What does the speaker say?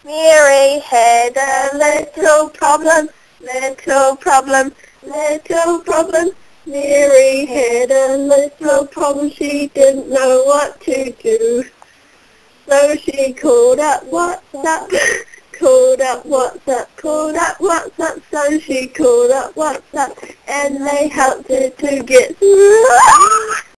Mary had a little problem, little problem, little problem. Mary had a little problem, she didn't know what to do. So she called up WhatsApp, called up WhatsApp, called up WhatsApp. So she called up WhatsApp, and they helped her to get through.